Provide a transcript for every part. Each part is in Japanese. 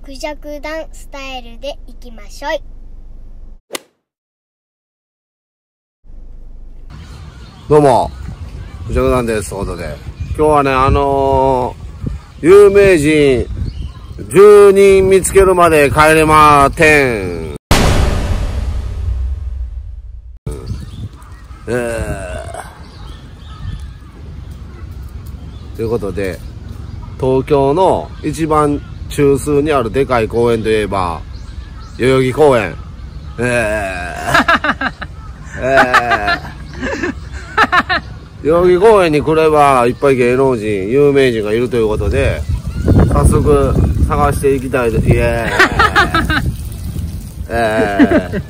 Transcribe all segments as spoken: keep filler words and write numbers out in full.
クジャク団スタイルでいきましょい。 どうも、クジャク団です。ということで、今日はね、あのー、有名人じゅうにん見つけるまで帰れません。えー、ということで、東京の一番中枢にあるでかい公園といえば、代々木公園。えー、えー、代々木公園に来ればいっぱい芸能人、有名人がいるということで、早速探していきたいと、イエーイ。えー、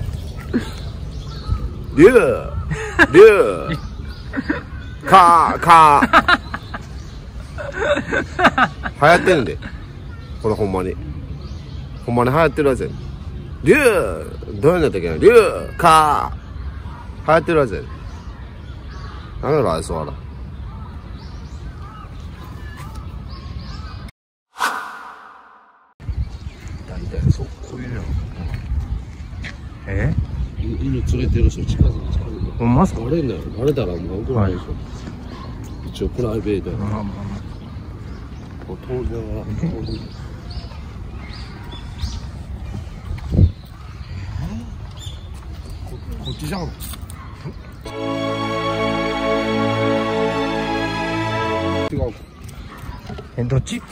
リュウ、リュウ、カー、カー。流行ってんで。これほんまに。ほんまに流行ってるやつや。リュウ、どうやんだったっけな、リュウ、カー。流行ってるやつや。なんだろ、あいつはな。大体、そう、こういうの。 え犬連れてる人近づく近づく。 ほんまっすか？ バレんなよ。バレたらもう怒られるでしょ。一応プライベートやな。 まあまあま当然は。こっちじゃん。違う。 え、どっち？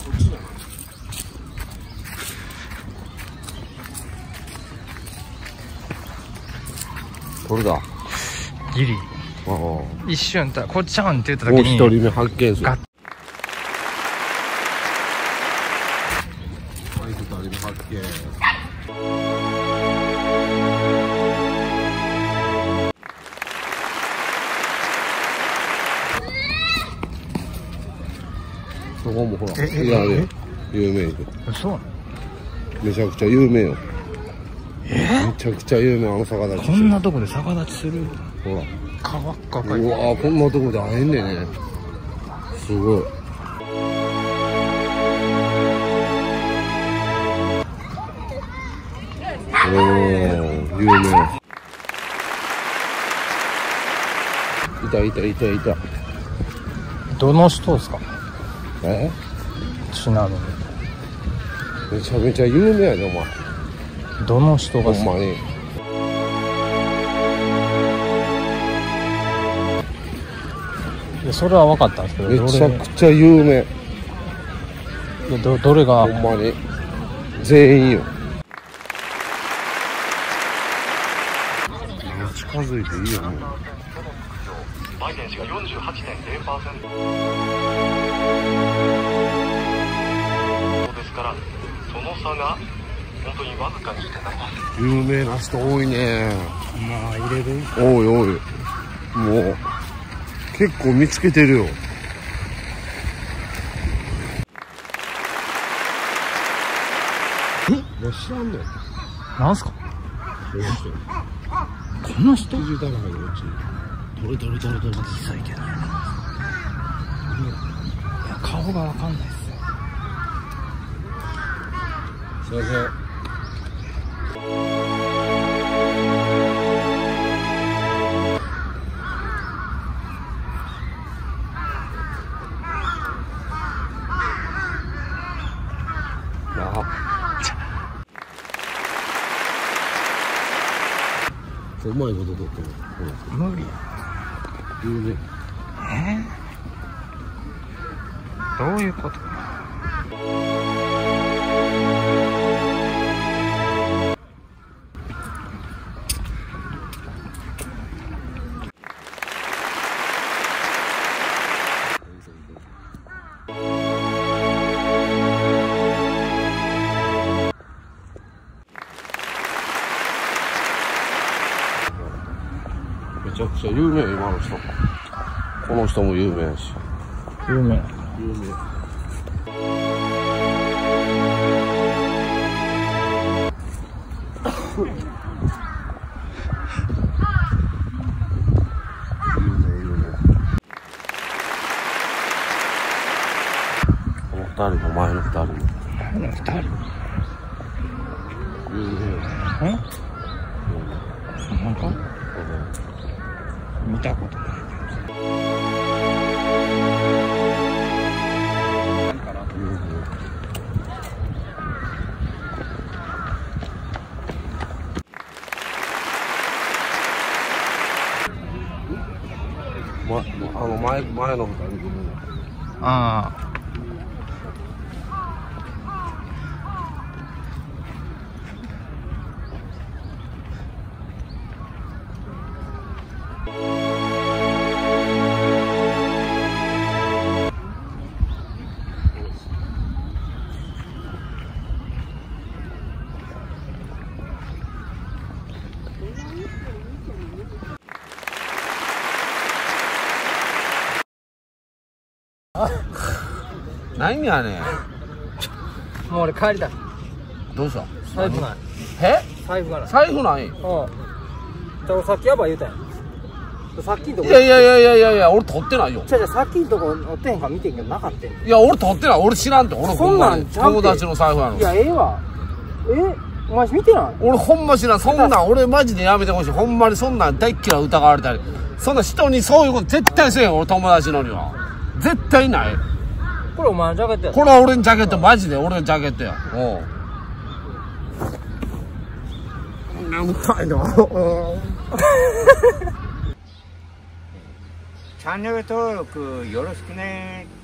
これだ。 ギリ。 ああ。 一瞬たこっちゃうんって言った時もうに。 一人目発見する。 ガッはい、二人目発見。そこもほら、 ええいやえね、有名人。 そうなの？ めちゃくちゃ有名よ。 えめちゃくちゃ有名、あの逆立ち。 こんなとこで逆立ちする？ ほら。 川っかかい。 うわぁ、こんなとこで会えんねんね。すごい。おー、有名。いたいたいたいた。 どの人ですか？ え？ ちなみに。 めちゃめちゃ有名やで、お前。 どの人がほんまに。 いや、それは分かったんですけど、 めちゃくちゃ有名。 どれ、どどれが。 ほんまに。全員よ。近づいていいよ、もう。 バイデン氏が よんじゅうはちてんゼロパーセント ですから、その差が本当にわずかに にてんななパーセント。 有名な人多いね。 まあ入れる。 多い多い。もう結構見つけてるよ。え？もう知らんの？ なんすか？ この人。 この人？ 藤田が入るうち。どれどれどれどれ。 実際いけない。いや、顔が分かんないっすよ。 すいません。うまいこと撮ってる。 無理や。 有名。 えー、どういうこと？ めちゃくちゃ有名、今の人。この人も有名やし。 有名。 有名。この二人も前の二人も。 ほなふたり。 うん。 え？なんか見たことない。 ま、あの前前の二人組。 ああ。 何やねん。 もう俺帰りたい。 どうした？ 財布ない。 え？ 財布がない。 財布ない？ うん。じゃあ俺さっきやばい言うたやん。さっきんとこ。 いやいやいやいやいやいや、俺取ってないよ。 じゃあじゃあさっきんとこ乗ってへんから見てんけどなかったん。 いや、俺取ってない。俺知らんって。俺そんなんちゃうて友達の財布やの。 いや、ええわ。え？お前見てない？ 俺ほんま知らん。そんなん俺マジでやめてほしい。ほんまにそんなん大っ嫌い疑われたり。そんな人にそういうこと絶対せえへん。俺友達のには。絶対ない。 これお前のジャケットや。 これは俺のジャケット、マジで俺のジャケットや。おう。眠たいな。 チャンネル登録よろしくね。